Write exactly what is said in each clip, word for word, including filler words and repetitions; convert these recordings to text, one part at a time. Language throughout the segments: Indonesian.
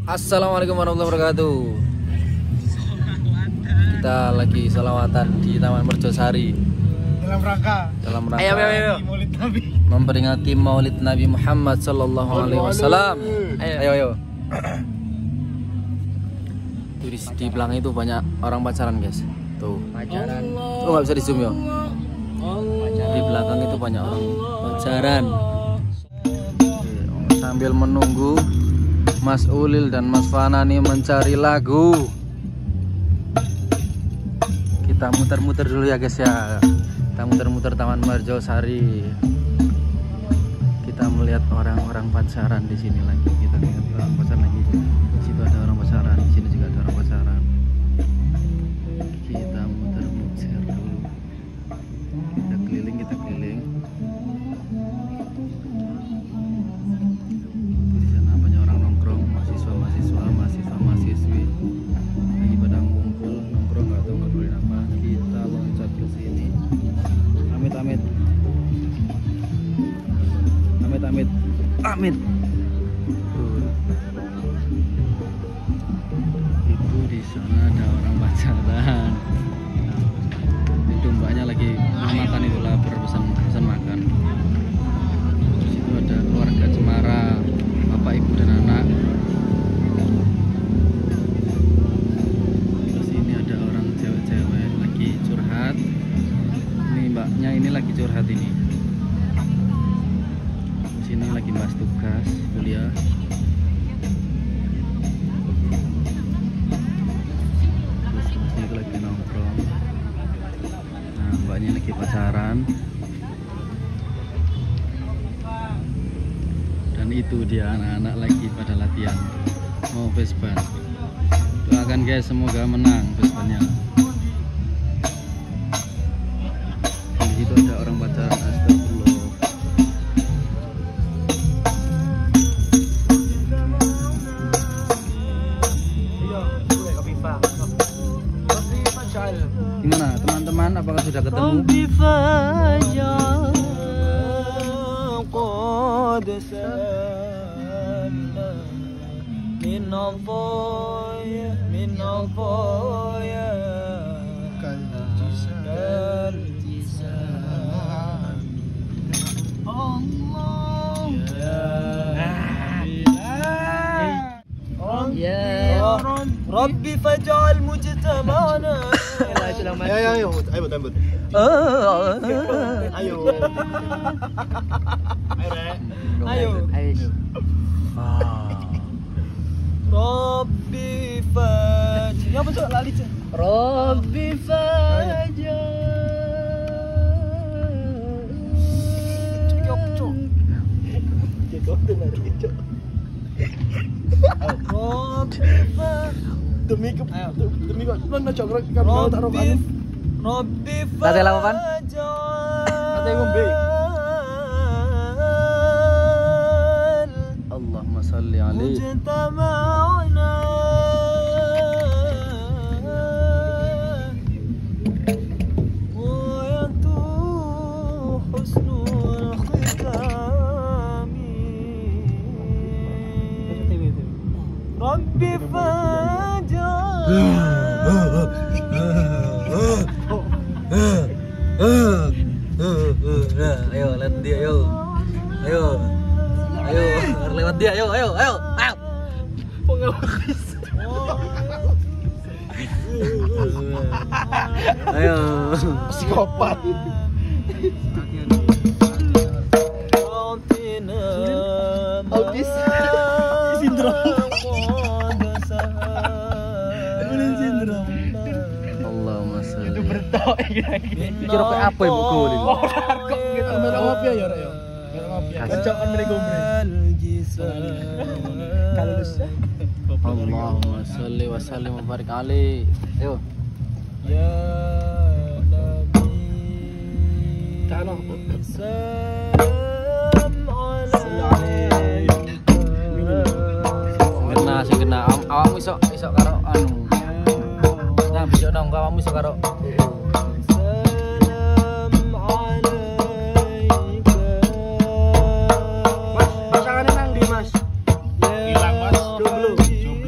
Assalamualaikum warahmatullahi wabarakatuh. Kita lagi selawatan di Taman Merjosari dalam rangka dalam rangka ayo, ayo, ayo. Maulid Nabi, memperingati Maulid Nabi Muhammad Sallallahu Alaihi Wasallam. Ayo, ayo, ayo. Tuh, di, di belakang itu banyak orang pacaran, guys. Tuh. pacaran. Tuh nggak bisa di zoom ya. Di belakang itu banyak orang pacaran. Oke, sambil menunggu Mas Ulil dan Mas Fanani mencari lagu. Kita muter-muter dulu ya guys ya. Kita muter-muter Taman Merjosari. Kita melihat orang-orang pacaran di sini lagi. Kita lihat orang pacaran lagi. Di situ ada orang pacaran, di sini juga ada orang pacaran. Kita muter-muter dulu. Kita keliling, kita keliling. Di sana banyak orang nongkrong, mahasiswa-mahasiswa, mahasiswa-mahasiswi lagi pada ngumpul nongkrong, nggak tahu ngobrolin apa. Kita loncat ke sini. Amit amit. Amit amit. Amit. Tuh. Itu di sana ada orang pacaran. Itu mbaknya lagi makan, itu lapar, pesan pesan makan. Di situ ada keluarga cemara, bapak ibu dan anak. Di sini ada orang cewek-cewek lagi curhat. Ini mbaknya ini lagi curhat ini. Di sini lagi bahas tugas kuliah. Terus masnya itu lagi nongkrong. Nah, mbaknya lagi pacaran. Dan itu dia anak-anak lagi pada latihan mau Vespa. Doakan guys, semoga menang Vespanya. Di situ ada orang pacaran. Astagfirullah. Gimana teman-teman, apakah sudah ketemu? Rabbi faj'al mujtama'ana. Ayo, ayo, ayo, ayo, ayo. Ayo. Ayo. Ayo. Rabbi faj'al. Ya betul lali. Rabbi faj'al. Cok cok. Cok dengar cok. Demi ke demi kok mana cok kamu taruh kan Robbi Tadi lakukan Tadi ngombe Allahumma salli alaihi mujtama'ana wa yantu husnul khitami Rabbi faj'al. Ayo lihat dia, ayo. Ayo. Ayo, lewat dia, ayo, ayo, ayo. Ayo. Pengawas. Ayo. Psikopat. Autis. Sindrom. Allahumma salli. Itu bertok Kira kayak apa ibu kau ini? kok gitu merah ngopi ya ya ya. Merah ngopi. Kancokan mrene gombre. Kalus. Allahumma salli wa sallim wa barik alaihi. Ayo. Ya Nabi. Kano. Salam Kena sih kena. Awakmu iso iso karo anu. Nah, bisa dong awakmu iso karo. Salam alaika. Mas, pasangannya nang di Mas. Hilang Mas. Jomblo.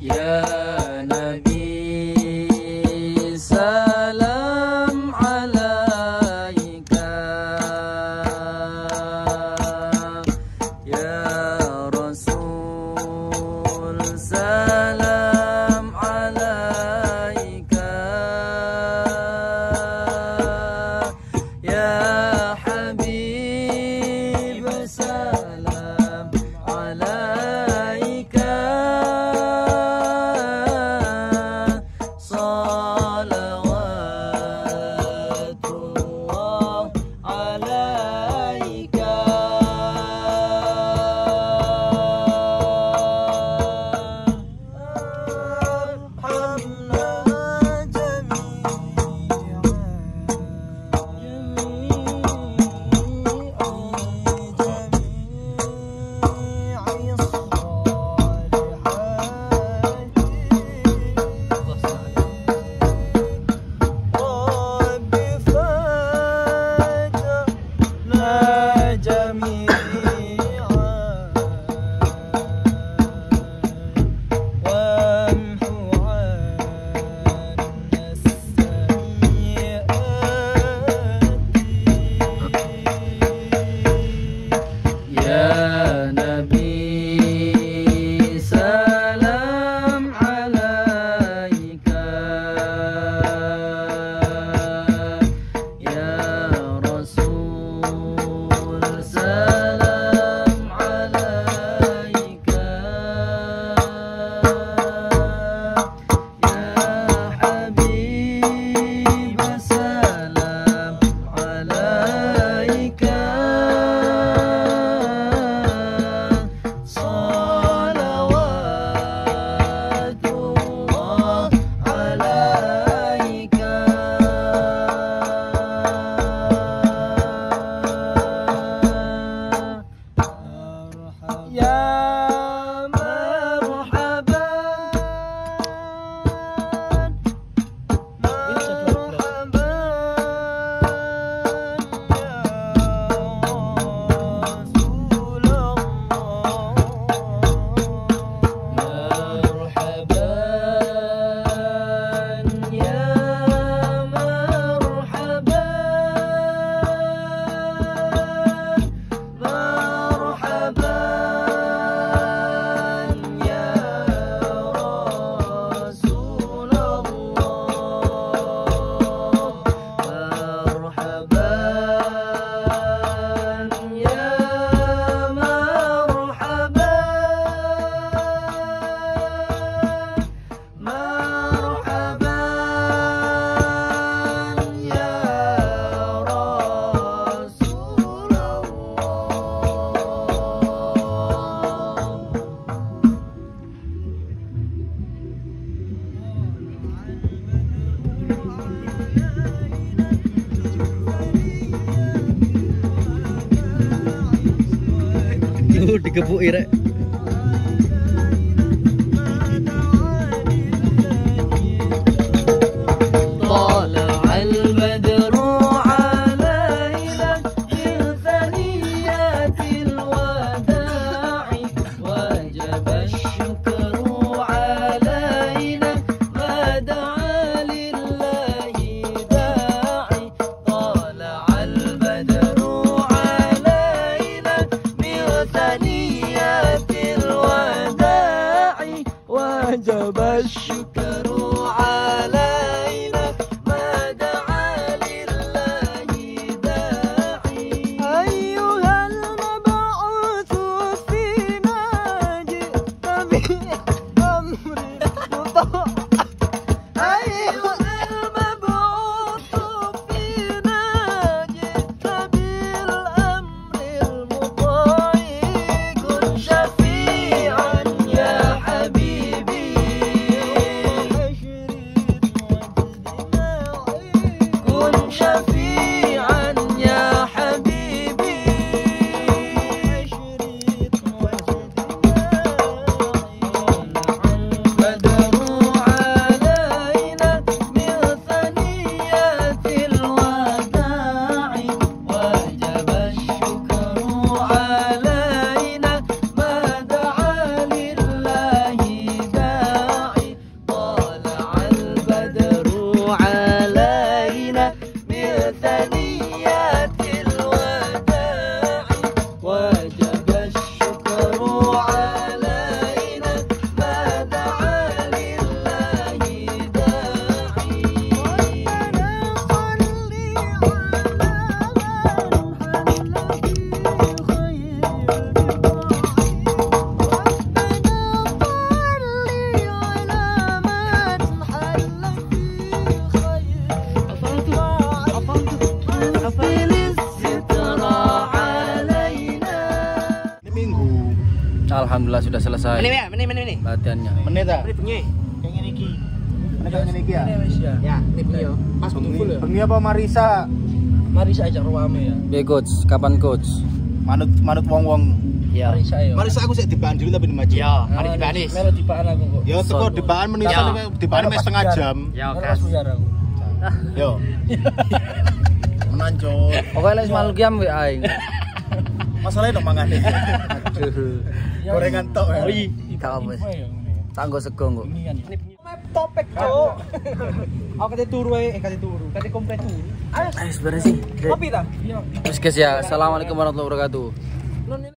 Ya Nabi salam alaika, Ya Rasul salam alaika, Ya Habib salam alaika. Digepuki rek. وجب الشكر علينا ما دعا لله داعي أيها المبعوث فينا جئت بأمر مطاع أيها المبعوث فينا جئت بالأمر المطاع كن شفيعا يا حبيبي sudah selesai Menit ya, menit menit menit. latihannya. Menit ta? Menit bengi. Yang ngene iki. Ada yang ngene iki ya? Ya, menit bengi yo. Pas betul ya. Bengi apa Marisa? Mari saya ajak ruame ya. Oke coach, kapan coach? Manut manut wong-wong. Ya. Mari saya. Marisa aku sik dibaan dulu tapi maju. Ya, mari dibanis. Melo dibaan aku kok. Ya teko dibaan menit Ya. dibaan mes setengah jam. Ya, Melo kas. suyar aku. Yo. Menan cuk. Oke les malu kiam we aing. Masalahnya dong mangane. Aduh. Gorengan tok ya. Oh iya. Gak apa. Info ya, ngene. Tanggo sego kok. Ini kan. Topek, Cok. Aku kate turu eh kate turu, kate komplit turu. Ayo beres sih. Kopi ta? Iya. Terus guys ya, assalamualaikum warahmatullahi wabarakatuh.